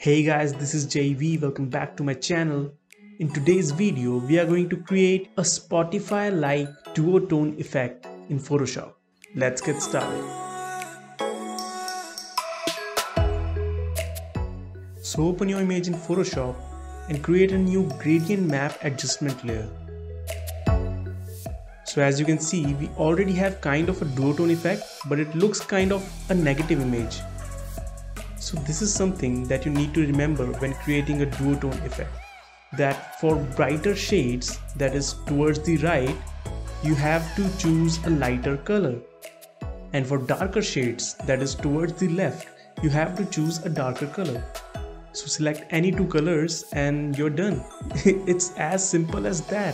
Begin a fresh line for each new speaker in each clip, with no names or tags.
Hey guys, this is JV. Welcome back to my channel. In today's video, we are going to create a Spotify-like duotone effect in Photoshop. Let's get started. So open your image in Photoshop and create a new gradient map adjustment layer. So as you can see, we already have kind of a duotone effect, but it looks kind of a negative image. So this is something that you need to remember when creating a duotone effect, that for brighter shades, that is towards the right, you have to choose a lighter color, and for darker shades, that is towards the left, you have to choose a darker color. So select any two colors and you're done. It's as simple as that.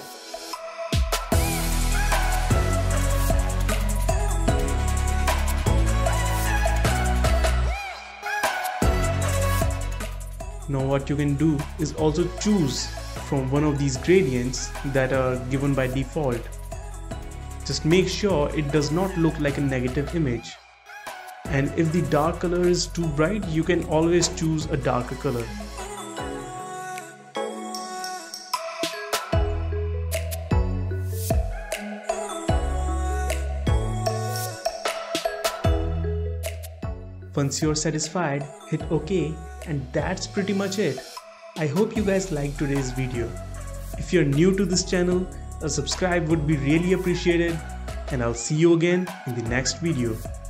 Now what you can do is also choose from one of these gradients that are given by default. Just make sure it does not look like a negative image. And if the dark color is too bright, you can always choose a darker color. Once you're satisfied, hit OK, and that's pretty much it. I hope you guys liked today's video. If you're new to this channel, a subscribe would be really appreciated, and I'll see you again in the next video.